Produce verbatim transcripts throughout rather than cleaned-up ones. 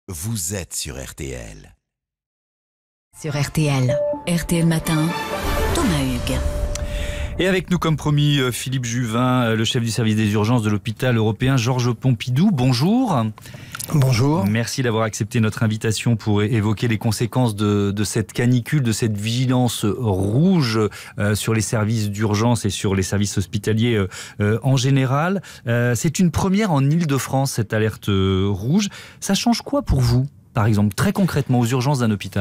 Vous êtes sur R T L. Sur R T L, R T L Matin, Thomas Hugues. Et avec nous, comme promis, Philippe Juvin, le chef du service des urgences de l'hôpital européen Georges Pompidou. Bonjour. Bonjour. Merci d'avoir accepté notre invitation pour évoquer les conséquences de, de cette canicule, de cette vigilance rouge euh, sur les services d'urgence et sur les services hospitaliers euh, en général. Euh, c'est une première en Île-de-France, cette alerte rouge. Ça change quoi pour vous, par exemple, très concrètement, aux urgences d'un hôpital ?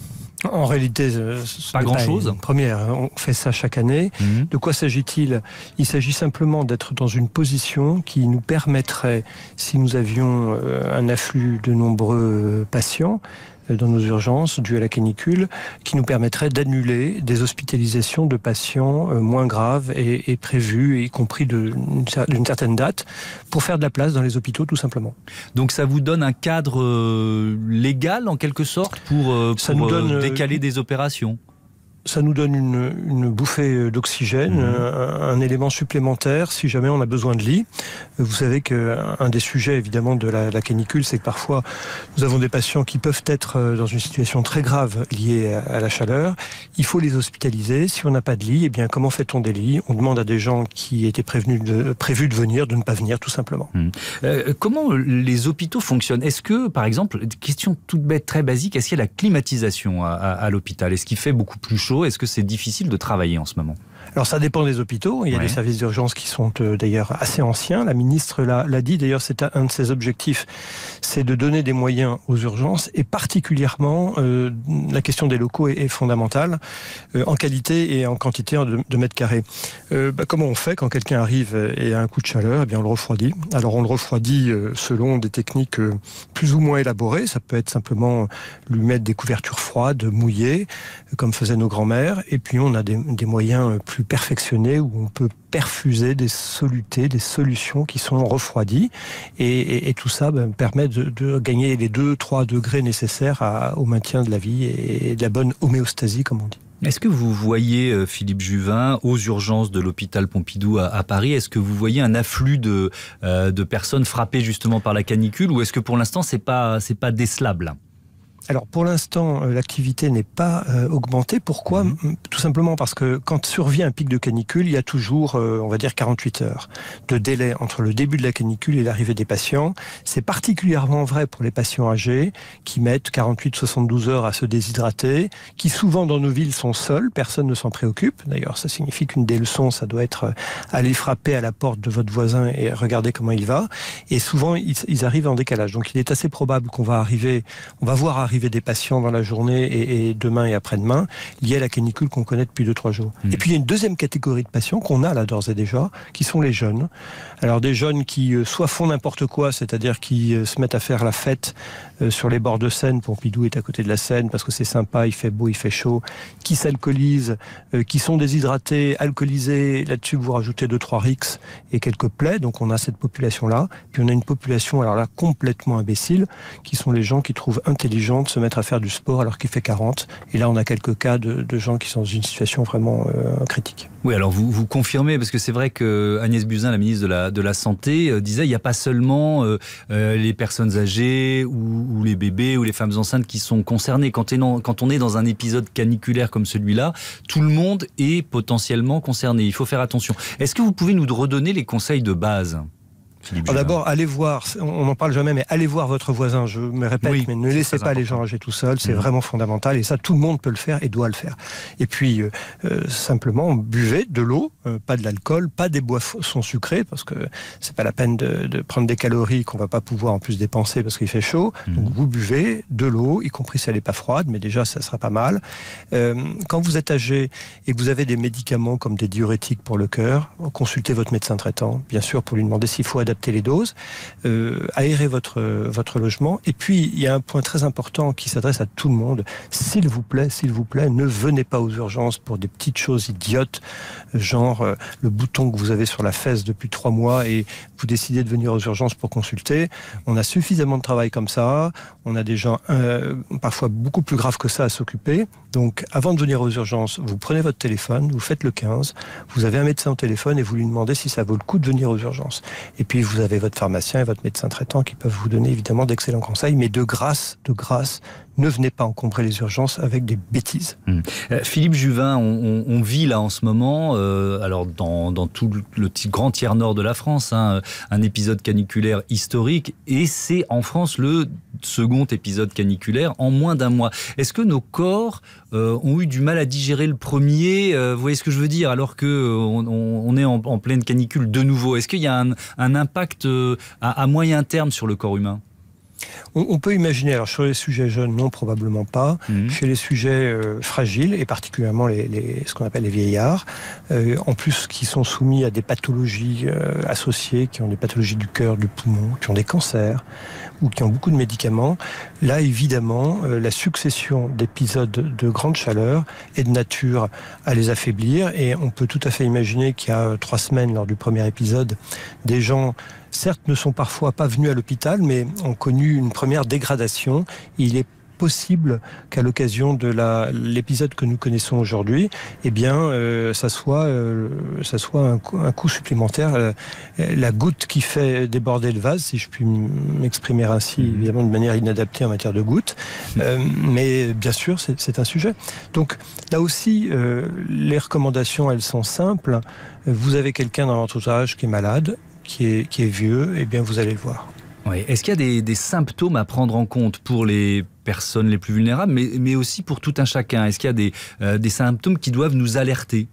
En réalité, ce pas grand-chose. Première, on fait ça chaque année. Mmh. De quoi s'agit-il ? Il s'agit simplement d'être dans une position qui nous permettrait, si nous avions un afflux de nombreux patients dans nos urgences dues à la canicule, qui nous permettrait d'annuler des hospitalisations de patients moins graves et, et prévues, y compris d'une certaine date, pour faire de la place dans les hôpitaux, tout simplement. Donc ça vous donne un cadre euh, légal, en quelque sorte, pour, euh, pour ça nous donne, euh, décaler des opérations ? Ça nous donne une, une bouffée d'oxygène, mmh. un, un élément supplémentaire si jamais on a besoin de lit. Vous savez qu'un des sujets évidemment de la, la canicule, c'est que parfois nous avons des patients qui peuvent être dans une situation très grave liée à, à la chaleur. Il faut les hospitaliser. Si on n'a pas de lit, eh bien comment fait-on des lits ? On demande à des gens qui étaient prévenus de, prévus de venir, de ne pas venir tout simplement. Mmh. Euh, comment les hôpitaux fonctionnent ? Est-ce que, par exemple, question toute bête, très basique, est-ce qu'il y a la climatisation à, à, à l'hôpital ? Est-ce qu'il fait beaucoup plus chaud ? Est-ce que c'est difficile de travailler en ce moment ? Alors ça dépend des hôpitaux. Il y a ouais. des services d'urgence qui sont euh, d'ailleurs assez anciens. La ministre l'a dit. D'ailleurs, c'est un de ses objectifs, c'est de donner des moyens aux urgences. Et particulièrement, euh, la question des locaux est, est fondamentale, euh, en qualité et en quantité de, de mètres carrés. Euh, bah, comment on fait quand quelqu'un arrive et a un coup de chaleur ? Eh bien, on le refroidit. Alors, on le refroidit euh, selon des techniques euh, plus ou moins élaborées. Ça peut être simplement lui mettre des couvertures froides, mouillées, comme faisaient nos grands-mères. Et puis, on a des, des moyens plus perfectionnés où on peut perfuser des solutés, des solutions qui sont refroidies et, et, et tout ça ben, permet de, de gagner les deux trois degrés nécessaires à, au maintien de la vie et de la bonne homéostasie comme on dit. Est-ce que vous voyez, Philippe Juvin, aux urgences de l'hôpital Pompidou à, à Paris, est-ce que vous voyez un afflux de, euh, de personnes frappées justement par la canicule ou est-ce que pour l'instant c'est pas, c'est pas décelable ? Alors pour l'instant, l'activité n'est pas euh, augmentée. Pourquoi ? mmh. Tout simplement parce que quand survient un pic de canicule, il y a toujours, euh, on va dire, quarante-huit heures de délai entre le début de la canicule et l'arrivée des patients. C'est particulièrement vrai pour les patients âgés qui mettent quarante-huit à soixante-douze heures à se déshydrater, qui souvent dans nos villes sont seuls, personne ne s'en préoccupe. D'ailleurs, ça signifie qu'une des leçons, ça doit être aller frapper à la porte de votre voisin et regarder comment il va. Et souvent, ils, ils arrivent en décalage. Donc il est assez probable qu'on va arriver, on va voir arriver des patients dans la journée et, et demain et après-demain liés à la canicule qu'on connaît depuis deux trois jours. Mmh. Et puis il y a une deuxième catégorie de patients qu'on a là d'ores et déjà, qui sont les jeunes. Alors des jeunes qui euh, soit font n'importe quoi, c'est-à-dire qui euh, se mettent à faire la fête euh, sur les bords de Seine. Pompidou est à côté de la Seine parce que c'est sympa, il fait beau, il fait chaud. Qui s'alcoolisent, euh, qui sont déshydratés, alcoolisés. Là-dessus, vous rajoutez deux trois rixes et quelques plaies. Donc on a cette population-là. Puis on a une population, alors là, complètement imbécile, qui sont les gens qui trouvent intelligents de se mettre à faire du sport alors qu'il fait quarante. Et là, on a quelques cas de, de gens qui sont dans une situation vraiment euh, critique. Oui, alors vous, vous confirmez, parce que c'est vrai que Agnès Buzyn, la ministre de la, de la Santé, euh, disait il n'y a pas seulement euh, euh, les personnes âgées ou, ou les bébés ou les femmes enceintes qui sont concernées. Quand, dans, quand on est dans un épisode caniculaire comme celui-là, tout le monde est potentiellement concerné. Il faut faire attention. Est-ce que vous pouvez nous redonner les conseils de base ? D'abord, allez voir, on n'en parle jamais, mais allez voir votre voisin, je me répète, oui, mais ne laissez pas important. Les gens âgés tout seuls, c'est mmh. vraiment fondamental, et ça, tout le monde peut le faire et doit le faire. Et puis, euh, euh, simplement, buvez de l'eau, euh, pas de l'alcool, pas des boissons sucrées, parce que c'est pas la peine de, de prendre des calories qu'on va pas pouvoir en plus dépenser parce qu'il fait chaud. Mmh. Donc, vous buvez de l'eau, y compris si elle n'est pas froide, mais déjà, ça sera pas mal. Euh, quand vous êtes âgé et que vous avez des médicaments comme des diurétiques pour le cœur, consultez votre médecin traitant, bien sûr, pour lui demander s'il faut adapter les doses, euh, aérer votre, votre logement. Et puis, il y a un point très important qui s'adresse à tout le monde. S'il vous plaît, s'il vous plaît, ne venez pas aux urgences pour des petites choses idiotes, genre euh, le bouton que vous avez sur la fesse depuis trois mois et vous décidez de venir aux urgences pour consulter. On a suffisamment de travail comme ça. On a des gens euh, parfois beaucoup plus graves que ça à s'occuper. Donc, avant de venir aux urgences, vous prenez votre téléphone, vous faites le quinze, vous avez un médecin au téléphone et vous lui demandez si ça vaut le coup de venir aux urgences. Et puis, vous avez votre pharmacien et votre médecin traitant qui peuvent vous donner évidemment d'excellents conseils, mais de grâce, de grâce, ne venez pas encombrer les urgences avec des bêtises. Mmh. Euh, Philippe Juvin, on, on, on vit là en ce moment, euh, alors dans, dans tout le, le grand tiers nord de la France, hein, un épisode caniculaire historique, et c'est en France le second épisode caniculaire en moins d'un mois. Est-ce que nos corps euh, ont eu du mal à digérer le premier, euh, vous voyez ce que je veux dire, alors qu'on on, on est en, en pleine canicule de nouveau? Est-ce qu'il y a un, un impact euh, à, à moyen terme sur le corps humain? On, on peut imaginer, alors sur les sujets jeunes, non, probablement pas. Mmh. Chez les sujets euh, fragiles, et particulièrement les, les, ce qu'on appelle les vieillards, euh, en plus qui sont soumis à des pathologies euh, associées, qui ont des pathologies du cœur, du poumon, qui ont des cancers, ou qui ont beaucoup de médicaments, là, évidemment, euh, la succession d'épisodes de grande chaleur est de nature à les affaiblir, et on peut tout à fait imaginer qu'il y a trois semaines, lors du premier épisode, des gens certes ne sont parfois pas venus à l'hôpital, mais ont connu une première dégradation. Il est possible qu'à l'occasion de la, l'épisode que nous connaissons aujourd'hui, eh bien, euh, ça soit, euh, ça soit un, coup, un coup supplémentaire. Euh, la goutte qui fait déborder le vase, si je puis m'exprimer ainsi, évidemment de manière inadaptée en matière de goutte. Euh, mais bien sûr, c'est, c'est un sujet. Donc là aussi, euh, les recommandations, elles sont simples. Vous avez quelqu'un dans votre entourage qui est malade, Qui est, qui est vieux, eh bien vous allez le voir. Oui. Est-ce qu'il y a des, des symptômes à prendre en compte pour les personnes les plus vulnérables, mais, mais aussi pour tout un chacun? Est-ce qu'il y a des, euh, des symptômes qui doivent nous alerter?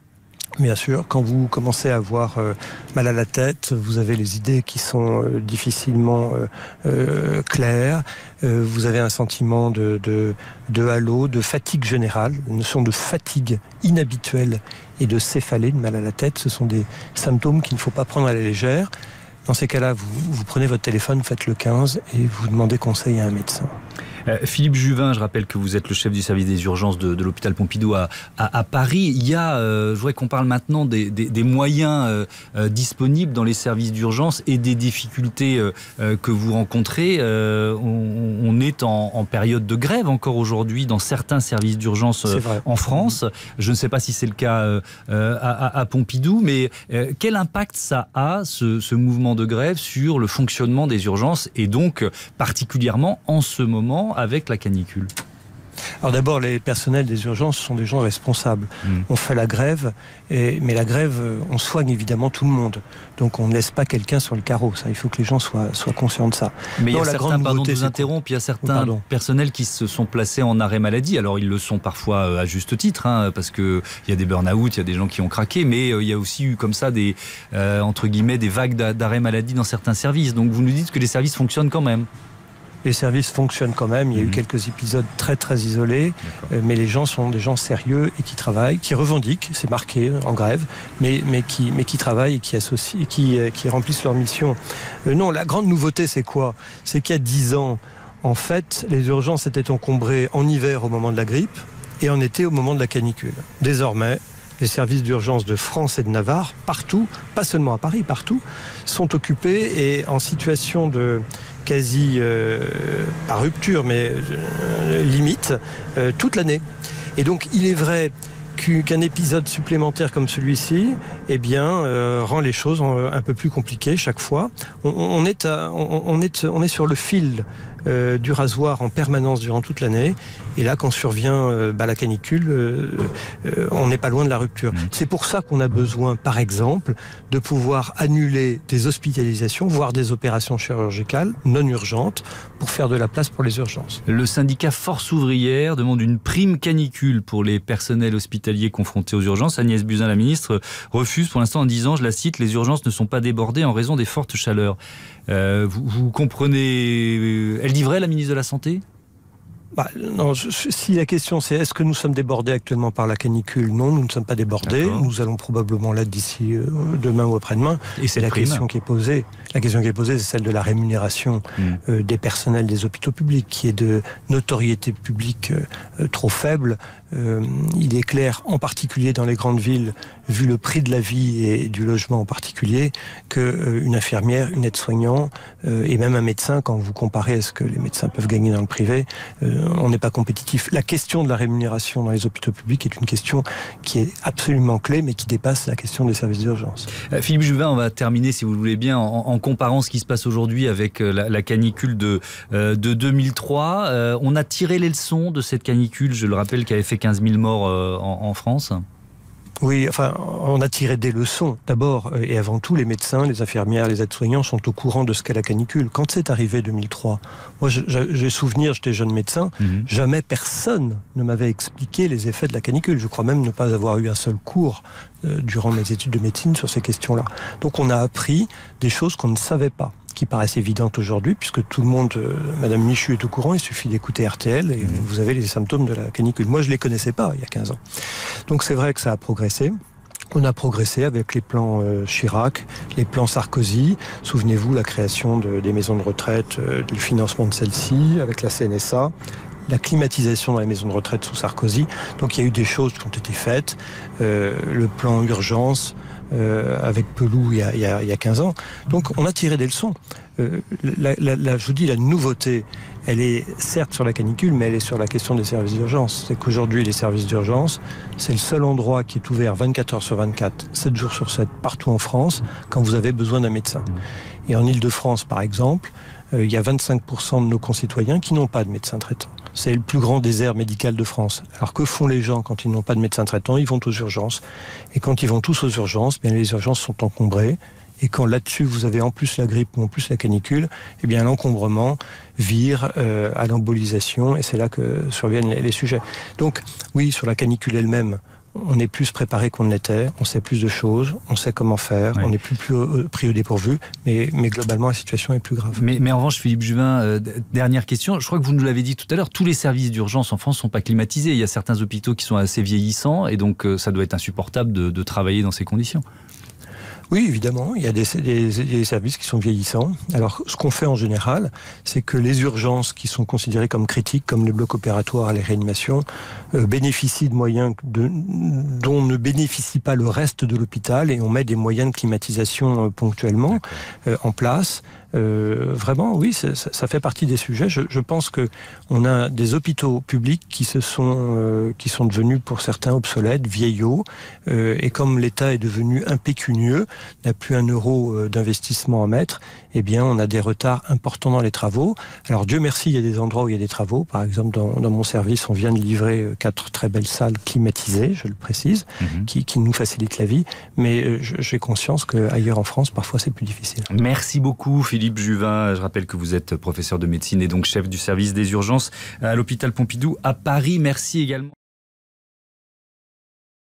Bien sûr, quand vous commencez à avoir euh, mal à la tête, vous avez les idées qui sont euh, difficilement euh, euh, claires, euh, vous avez un sentiment de, de, de halo, de fatigue générale, une notion de fatigue inhabituelle et de céphalée, de mal à la tête, ce sont des symptômes qu'il ne faut pas prendre à la légère. Dans ces cas-là, vous, vous prenez votre téléphone, faites le quinze et vous demandez conseil à un médecin. Euh, Philippe Juvin, je rappelle que vous êtes le chef du service des urgences de, de l'hôpital Pompidou à, à, à Paris. Il y a, euh, je voudrais qu'on parle maintenant des, des, des moyens euh, euh, disponibles dans les services d'urgence et des difficultés euh, euh, que vous rencontrez. Euh, on, on est en, en période de grève encore aujourd'hui dans certains services d'urgence euh, en France. Je ne sais pas si c'est le cas euh, à, à Pompidou, mais euh, quel impact ça a, ce, ce mouvement de grève, sur le fonctionnement des urgences et donc particulièrement en ce moment avec la canicule? Alors d'abord, les personnels des urgences sont des gens responsables. Mmh. On fait la grève, et, mais la grève, on soigne évidemment tout le monde. Donc on ne laisse pas quelqu'un sur le carreau. Ça, il faut que les gens soient, soient conscients de ça. Mais non, il y a la certains, pardon de vous interrompre, il y a certains oh, personnels qui se sont placés en arrêt maladie. Alors ils le sont parfois à juste titre, hein, parce qu'il y a des burn-out, il y a des gens qui ont craqué, mais il y a aussi eu comme ça des, euh, entre guillemets, des vagues d'arrêt maladie dans certains services. Donc vous nous dites que les services fonctionnent quand même? Les services fonctionnent quand même. Il y a mmh. eu quelques épisodes très très isolés, euh, mais les gens sont des gens sérieux et qui travaillent, qui revendiquent, c'est marqué en grève, mais, mais, qui, mais qui travaillent et qui, associent, qui, qui remplissent leur mission. Euh, non, la grande nouveauté, c'est quoi? C'est qu'il y a dix ans, en fait, les urgences étaient encombrées en hiver au moment de la grippe et en été au moment de la canicule. Désormais, les services d'urgence de France et de Navarre, partout, pas seulement à Paris, partout, sont occupés et en situation de quasi, euh, pas rupture, mais euh, limite, euh, toute l'année. Et donc, il est vrai qu'un épisode supplémentaire comme celui-ci, eh bien, euh, rend les choses un peu plus compliquées chaque fois. On, on, est, à, on, on, est, on est sur le fil euh, du rasoir en permanence durant toute l'année. Et là, quand survient euh, bah, la canicule, euh, euh, on n'est pas loin de la rupture. Mmh. C'est pour ça qu'on a besoin, par exemple, de pouvoir annuler des hospitalisations, voire des opérations chirurgicales non urgentes, pour faire de la place pour les urgences. Le syndicat Force ouvrière demande une prime canicule pour les personnels hospitaliers confrontés aux urgences. Agnès Buzyn, la ministre, refuse pour l'instant en disant, je la cite, les urgences ne sont pas débordées en raison des fortes chaleurs. Euh, vous, vous comprenez... Elle dit vrai, la ministre de la Santé ? Bah, non, je, si la question c'est est-ce que nous sommes débordés actuellement par la canicule? Non, nous ne sommes pas débordés. Nous allons probablement l'être d'ici euh, demain ou après-demain. Et c'est la prime. question qui est posée. La question qui est posée, c'est celle de la rémunération mmh. euh, des personnels des hôpitaux publics, qui est de notoriété publique euh, trop faible euh, il est clair, en particulier dans les grandes villes, vu le prix de la vie et du logement en particulier, qu'une euh, infirmière, une aide-soignant euh, et même un médecin, quand vous comparez à ce que les médecins peuvent gagner dans le privé, euh, on n'est pas compétitif. La question de la rémunération dans les hôpitaux publics est une question qui est absolument clé, mais qui dépasse la question des services d'urgence. Euh, Philippe Juvin, on va terminer, si vous le voulez bien, en, en comparant ce qui se passe aujourd'hui avec la, la canicule de, euh, de deux mille trois. Euh, on a tiré les leçons de cette canicule, je le rappelle, qui avait fait quinze mille morts euh, en, en France. Oui, enfin, on a tiré des leçons. D'abord et avant tout, les médecins, les infirmières, les aides-soignants sont au courant de ce qu'est la canicule. Quand c'est arrivé deux mille trois, moi j'ai souvenir, j'étais jeune médecin, mmh. jamais personne ne m'avait expliqué les effets de la canicule. Je crois même ne pas avoir eu un seul cours euh, durant mes études de médecine sur ces questions-là. Donc on a appris des choses qu'on ne savait pas, qui paraissent évidentes aujourd'hui, puisque tout le monde, euh, Madame Michu est au courant, il suffit d'écouter R T L et mmh. vous avez les symptômes de la canicule. Moi, je ne les connaissais pas il y a quinze ans. Donc c'est vrai que ça a progressé. On a progressé avec les plans euh, Chirac, les plans Sarkozy. Souvenez-vous, la création de, des maisons de retraite, euh, le financement de celles-ci, avec la C N S A, la climatisation dans les maisons de retraite sous Sarkozy. Donc il y a eu des choses qui ont été faites. Euh, le plan urgence, Euh, avec Pelou il y, a, il, y a, il y a quinze ans. Donc on a tiré des leçons. Euh, la, la, la, je vous dis, la nouveauté, elle est certes sur la canicule, mais elle est sur la question des services d'urgence. C'est qu'aujourd'hui, les services d'urgence, c'est le seul endroit qui est ouvert vingt-quatre heures sur vingt-quatre, sept jours sur sept, partout en France, quand vous avez besoin d'un médecin. Et en Île-de-France, par exemple, euh, il y a vingt-cinq pour cent de nos concitoyens qui n'ont pas de médecin traitant. C'est le plus grand désert médical de France. Alors que font les gens quand ils n'ont pas de médecin traitant? Ils vont aux urgences. Et quand ils vont tous aux urgences, bien les urgences sont encombrées. Et quand là-dessus vous avez en plus la grippe ou en plus la canicule, eh bien l'encombrement vire euh, à l'embolisation. Et c'est là que surviennent les, les sujets. Donc oui, sur la canicule elle-même, on est plus préparé qu'on ne l'était, on sait plus de choses, on sait comment faire, oui. on n'est plus, plus pris au dépourvu, mais, mais globalement la situation est plus grave. Mais, mais en revanche, Philippe Juvin, euh, dernière question, je crois que vous nous l'avez dit tout à l'heure, tous les services d'urgence en France ne sont pas climatisés. Il y a certains hôpitaux qui sont assez vieillissants et donc euh, ça doit être insupportable de, de travailler dans ces conditions. Oui, évidemment, il y a des, des, des services qui sont vieillissants. Alors, ce qu'on fait en général, c'est que les urgences qui sont considérées comme critiques, comme les blocs opératoires, les réanimations, euh, bénéficient de moyens de, dont ne bénéficie pas le reste de l'hôpital, et on met des moyens de climatisation euh, ponctuellement euh, en place. Euh, vraiment, oui, ça, ça fait partie des sujets. Je, je pense que on a des hôpitaux publics qui se sont, euh, qui sont devenus pour certains obsolètes, vieillots, euh, et comme l'État est devenu impécunieux, n'a plus un euro euh, d'investissement à mettre, eh bien, on a des retards importants dans les travaux. Alors, Dieu merci, il y a des endroits où il y a des travaux. Par exemple, dans, dans mon service, on vient de livrer euh, quatre très belles salles climatisées, je le précise, mmh. qui, qui nous facilitent la vie. Mais euh, j'ai conscience qu'ailleurs en France, parfois, c'est plus difficile. Merci beaucoup, Philippe Juvin. Je rappelle que vous êtes professeur de médecine et donc chef du service des urgences à l'hôpital Pompidou à Paris. Merci également.